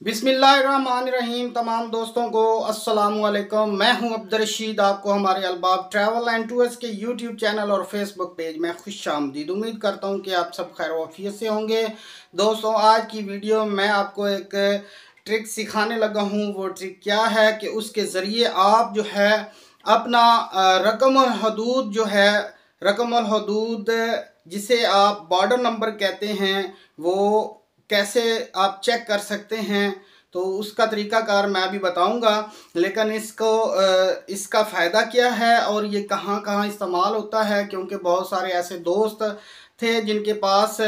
बिस्मिल्लाहिर्रहमानिर्रहीम। तमाम दोस्तों को अस्सलाम वालेकुम। मैं हूं अब्दुल रशीद। आपको हमारे अलबाब ट्रैवल एंड टूर्स के यूट्यूब चैनल और फेसबुक पेज में खुशामदीद। उम्मीद करता हूं कि आप सब खैर वाफियत से होंगे। दोस्तों, आज की वीडियो में आपको एक ट्रिक सिखाने लगा हूं। वो ट्रिक क्या है कि उसके ज़रिए आप जो है अपना रकम और हदूद जो है, रकम और हदूद जिसे आप बॉर्डर नंबर कहते हैं, वो कैसे आप चेक कर सकते हैं। तो उसका तरीकाकार मैं अभी बताऊंगा, लेकिन इसका फ़ायदा क्या है और ये कहाँ कहाँ इस्तेमाल होता है। क्योंकि बहुत सारे ऐसे दोस्त थे जिनके पास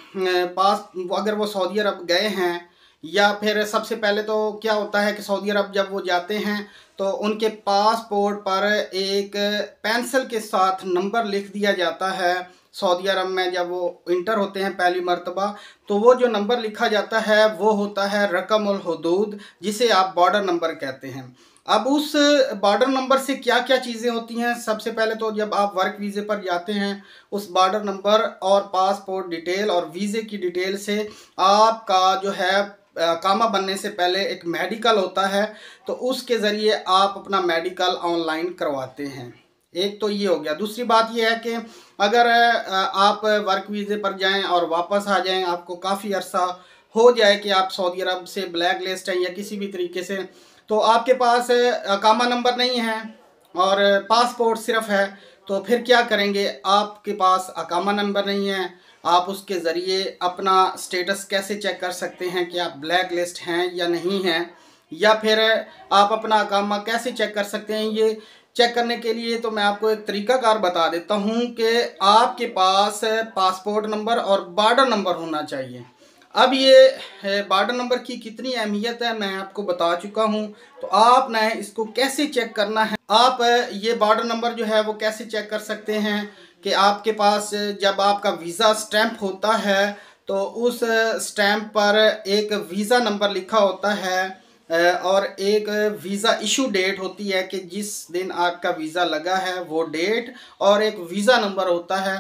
अगर वो सऊदी अरब गए हैं, या फिर सबसे पहले तो क्या होता है कि सऊदी अरब जब वो जाते हैं तो उनके पासपोर्ट पर एक पेंसिल के साथ नंबर लिख दिया जाता है। सऊदी अरब में जब वो इंटर होते हैं पहली मर्तबा, तो वो जो नंबर लिखा जाता है वो होता है रकम उल हुदूद, जिसे आप बॉर्डर नंबर कहते हैं। अब उस बॉर्डर नंबर से क्या क्या चीज़ें होती हैं। सबसे पहले तो जब आप वर्क वीज़े पर जाते हैं, उस बॉर्डर नंबर और पासपोर्ट डिटेल और वीज़े की डिटेल से आपका जो है कामा बनने से पहले एक मेडिकल होता है, तो उसके ज़रिए आप अपना मेडिकल ऑनलाइन करवाते हैं। एक तो ये हो गया। दूसरी बात ये है कि अगर आप वर्क वीज़े पर जाएं और वापस आ जाएं, आपको काफ़ी अरसा हो जाए कि आप सऊदी अरब से ब्लैक लिस्ट हैं या किसी भी तरीके से, तो आपके पास अकामा नंबर नहीं है और पासपोर्ट सिर्फ है, तो फिर क्या करेंगे। आपके पास अकामा नंबर नहीं है, आप उसके ज़रिए अपना स्टेटस कैसे चेक कर सकते हैं कि आप ब्लैक लिस्ट हैं या नहीं हैं, या फिर आप अपना अकामा कैसे चेक कर सकते हैं। ये चेक करने के लिए तो मैं आपको एक तरीकाकार बता देता हूं कि आपके पास पासपोर्ट नंबर और बॉर्डर नंबर होना चाहिए। अब ये बॉर्डर नंबर की कितनी अहमियत है मैं आपको बता चुका हूं, तो आपने इसको कैसे चेक करना है। आप ये बॉर्डर नंबर जो है वो कैसे चेक कर सकते हैं कि आपके पास जब आपका वीज़ा स्टैंप होता है तो उस स्टैंप पर एक वीज़ा नंबर लिखा होता है और एक वीज़ा इशू डेट होती है कि जिस दिन आपका वीज़ा लगा है वो डेट, और एक वीज़ा नंबर होता है।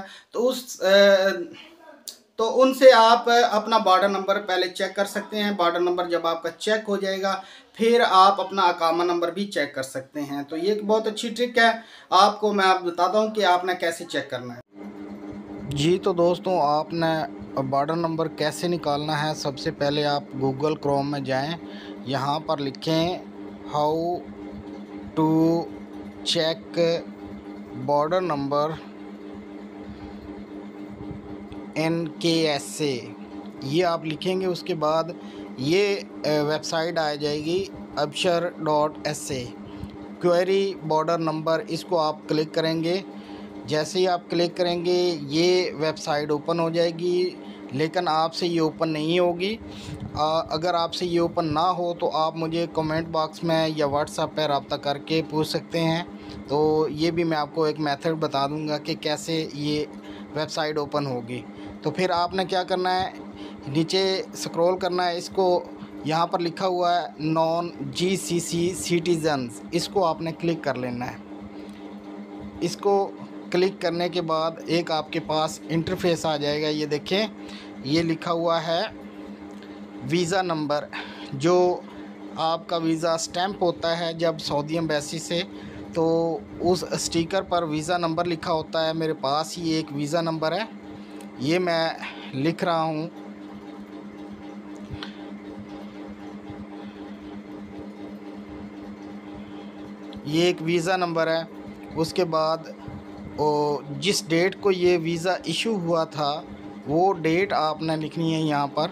तो उनसे आप अपना बॉर्डर नंबर पहले चेक कर सकते हैं। बॉर्डर नंबर जब आपका चेक हो जाएगा, फिर आप अपना अकामा नंबर भी चेक कर सकते हैं। तो ये एक बहुत अच्छी ट्रिक है, आपको मैं बताता हूँ कि आपने कैसे चेक करना है। जी तो दोस्तों, आपने बॉर्डर नंबर कैसे निकालना है। सबसे पहले आप गूगल क्रोम में जाएं, यहाँ पर लिखें how to check border number NKSA, ये आप लिखेंगे। उसके बाद ये वेबसाइट आ जाएगी abshar.sa क्वेरी बॉर्डर नंबर, इसको आप क्लिक करेंगे। जैसे ही आप क्लिक करेंगे ये वेबसाइट ओपन हो जाएगी, लेकिन आपसे ये ओपन नहीं होगी। अगर आपसे ये ओपन ना हो तो आप मुझे कमेंट बॉक्स में या व्हाट्सएप पर रब्ता करके पूछ सकते हैं। तो ये भी मैं आपको एक मेथड बता दूंगा कि कैसे ये वेबसाइट ओपन होगी। तो फिर आपने क्या करना है, नीचे स्क्रॉल करना है। इसको यहाँ पर लिखा हुआ है नॉन GCC सिटीजन्स, इसको आपने क्लिक कर लेना है। इसको क्लिक करने के बाद एक आपके पास इंटरफेस आ जाएगा। ये देखें, ये लिखा हुआ है वीज़ा नंबर। जो आपका वीज़ा स्टैंप होता है जब सऊदी एम्बेसी से, तो उस स्टिकर पर वीज़ा नंबर लिखा होता है। मेरे पास ही एक वीज़ा नंबर है, ये मैं लिख रहा हूँ। ये एक वीज़ा नंबर है। उसके बाद जिस डेट को ये वीज़ा इशू हुआ था वो डेट आपने लिखनी है यहाँ पर।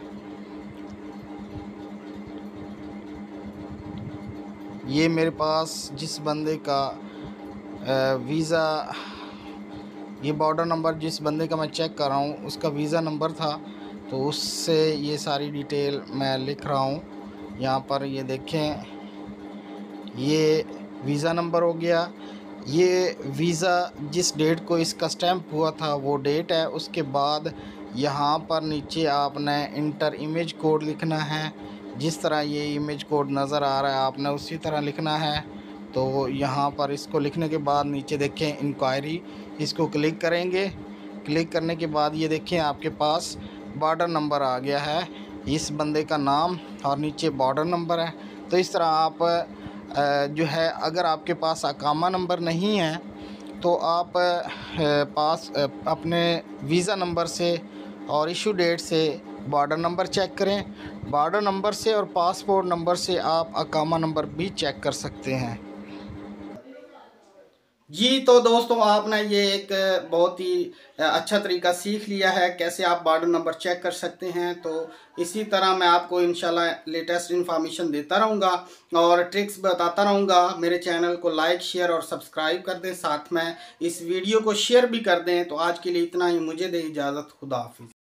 ये मेरे पास जिस बंदे का वीज़ा, ये बॉर्डर नंबर जिस बंदे का मैं चेक कर रहा हूँ उसका वीज़ा नंबर था, तो उससे ये सारी डिटेल मैं लिख रहा हूँ यहाँ पर। ये देखें, ये वीज़ा नंबर हो गया। ये वीज़ा जिस डेट को इसका स्टैंप हुआ था वो डेट है। उसके बाद यहाँ पर नीचे आपने इंटर इमेज कोड लिखना है। जिस तरह ये इमेज कोड नज़र आ रहा है आपने उसी तरह लिखना है। तो यहाँ पर इसको लिखने के बाद नीचे देखें इंक्वायरी, इसको क्लिक करेंगे। क्लिक करने के बाद ये देखें आपके पास बॉर्डर नंबर आ गया है। इस बंदे का नाम और नीचे बॉर्डर नंबर है। तो इस तरह आप जो है, अगर आपके पास अकामा नंबर नहीं है तो आप अपने वीज़ा नंबर से और इशू डेट से बॉर्डर नंबर चेक करें। बॉर्डर नंबर से और पासपोर्ट नंबर से आप अकामा नंबर भी चेक कर सकते हैं। जी तो दोस्तों, आपने ये एक बहुत ही अच्छा तरीका सीख लिया है कैसे आप बॉर्डर नंबर चेक कर सकते हैं। तो इसी तरह मैं आपको इंशाल्लाह लेटेस्ट इन्फॉर्मेशन देता रहूँगा और ट्रिक्स बताता रहूँगा। मेरे चैनल को लाइक, शेयर और सब्सक्राइब कर दें, साथ में इस वीडियो को शेयर भी कर दें। तो आज के लिए इतना ही, मुझे दें इजाज़त, खुदा हाफिज़।